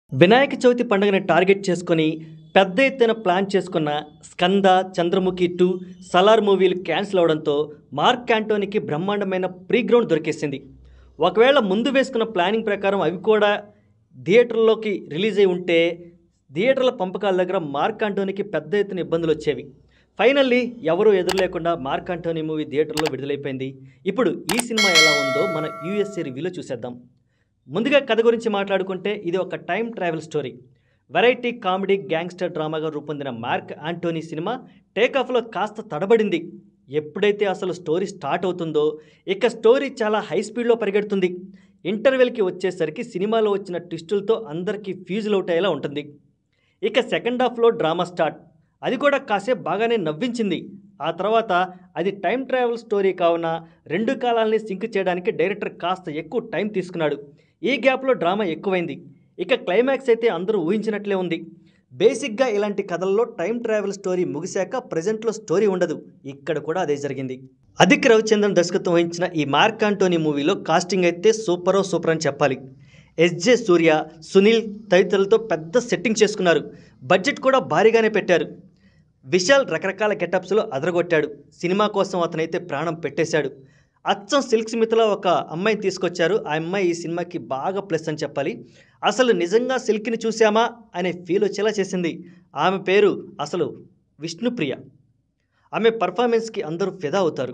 వినాయక చవితి పండుగని టార్గెట్ చేసుకొని పెద్ద ఎత్తున ప్లాన్ చేసుకున్న స్కంద, చంద్రముఖి 2, సలార్ మూవీలు క్యాన్సిల్ అవడంతో మార్క్ యాంటోనీకి బ్రహ్మాండమైన ప్రీ గ్రౌండ్ దొరికేసింది. ఒకవేళ ముందు వేసుకున్న ప్లానింగ్ ప్రకారం అవి కూడా థియేటర్లోకి రిలీజ్ అయి ఉంటే థియేటర్ల పంపకాల దగ్గర మార్క్ యాంటోనీకి పెద్ద ఎత్తున ఇబ్బందులు వచ్చేవి. ఫైనల్లీ ఎవరూ ఎదురు లేకుండా మార్క్ యాంటోనీ మూవీ థియేటర్లో విడుదలైపోయింది. ఇప్పుడు ఈ సినిమా ఎలా ఉందో మన యూఎస్ఏ రివ్యూలో చూసేద్దాం. ముందుగా కథ గురించి మాట్లాడుకుంటే ఇది ఒక time travel story. Variety comedy gangster డ్రామాగా రూపొందిన మార్క్ యాంటోనీ సినిమా టేకాఫ్లో కాస్త తడబడింది. ఎప్పుడైతే అసలు స్టోరీ స్టార్ట్ అవుతుందో ఇక స్టోరీ చాలా హై స్పీడ్లో పరిగెడుతుంది. ఇంటర్వెల్కి వచ్చేసరికి సినిమాలో వచ్చిన ట్విస్టులతో అందరికీ ఫ్యూజులు అవుట్ అయ్యేలా ఉంటుంది. ఇక సెకండ్ హాఫ్లో డ్రామా స్టార్ట్. అది కూడా కాసేపు బాగానే నవ్వించింది. ఆ తర్వాత అది టైం ట్రావెల్ స్టోరీ కావున రెండు కాలాలని సింక్ చేయడానికి డైరెక్టర్ కాస్త ఎక్కువ టైం తీసుకున్నాడు. ఈ గ్యాప్లో డ్రామా ఎక్కువైంది. ఇక క్లైమాక్స్ అయితే అందరూ ఊహించినట్లే ఉంది. బేసిక్గా ఇలాంటి కథల్లో టైం ట్రావెల్ స్టోరీ ముగిశాక ప్రజెంట్లో స్టోరీ ఉండదు. ఇక్కడ కూడా అదే జరిగింది. అదిక్ రవిచంద్రన్ దర్శకత్వం వహించిన ఈ మార్క్ యాంటోనీ మూవీలో కాస్టింగ్ అయితే సూపర్ అని చెప్పాలి. ఎస్జే సూర్య, సునీల్ తదితరులతో పెద్ద సెట్టింగ్ చేసుకున్నారు. బడ్జెట్ కూడా భారీగానే పెట్టారు. విశాల్ రకరకాల గెటప్స్లో అదరగొట్టాడు. సినిమా కోసం అతనైతే ప్రాణం పెట్టేశాడు. అచ్చం సిల్క్ స్మిత్లో ఒక అమ్మాయిని తీసుకొచ్చారు. ఆ అమ్మాయి ఈ సినిమాకి బాగా ప్లస్ అని చెప్పాలి. అసలు నిజంగా సిల్క్ని చూసామా అనే ఫీల్ వచ్చేలా చేసింది. ఆమె పేరు అసలు విష్ణుప్రియ. ఆమె పర్ఫార్మెన్స్కి అందరూ ఫిదా అవుతారు.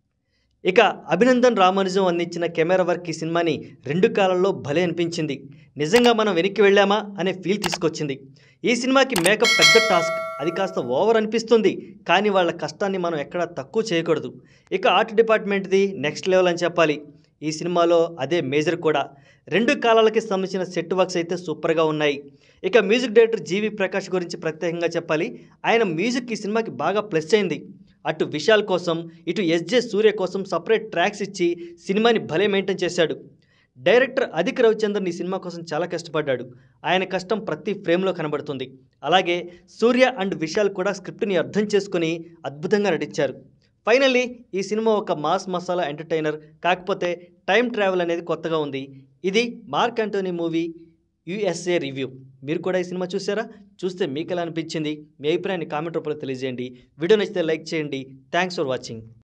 ఇక అభినందన్ రామానుజం అందించిన కెమెరా వర్క్ ఈ సినిమాని రెండు కాలాల్లో భలే అనిపించింది. నిజంగా మనం వెనక్కి వెళ్ళామా అనే ఫీల్ తీసుకొచ్చింది. ఈ సినిమాకి మేకప్ పెద్ద టాస్క్. అది కాస్త ఓవర్ అనిపిస్తుంది. కానీ వాళ్ళ కష్టాన్ని మనం ఎక్కడా తక్కువ చేయకూడదు. ఇక ఆర్ట్ డిపార్ట్మెంట్ది నెక్స్ట్ లెవెల్ అని చెప్పాలి. ఈ సినిమాలో అదే మేజర్ కూడా. రెండు కాలాలకి సంబంధించిన సెట్ వర్క్స్ అయితే సూపర్గా ఉన్నాయి. ఇక మ్యూజిక్ డైరెక్టర్ జీవి ప్రకాష్ గురించి ప్రత్యేకంగా చెప్పాలి. ఆయన మ్యూజిక్ ఈ సినిమాకి బాగా ప్లస్ అయింది. అటు విశాల్ కోసం ఇటు ఎస్జే సూర్య కోసం సపరేట్ ట్రాక్స్ ఇచ్చి సినిమాని భలే మెయింటైన్ చేశాడు. డైరెక్టర్ అదిక్ రవిచంద్రన్ ఈ సినిమా కోసం చాలా కష్టపడ్డాడు. ఆయన కష్టం ప్రతి ఫ్రేమ్లో కనబడుతుంది. అలాగే సూర్య అండ్ విశాల్ కూడా స్క్రిప్ట్ని అర్థం చేసుకుని అద్భుతంగా నటించారు. ఫైనల్లీ ఈ సినిమా ఒక మాస్ మసాలా ఎంటర్టైనర్. కాకపోతే టైం ట్రావెల్ అనేది కొత్తగా ఉంది. ఇది Mark Antony movie USA review. మీరు కూడా ఈ సినిమా చూసారా? చూస్తే మీకు ఎలా అనిపించింది? మీ అభిప్రాయాన్ని కామెంట్ రూపంలో తెలియజేయండి. వీడియో నచ్చితే లైక్ చేయండి. Thanks for watching.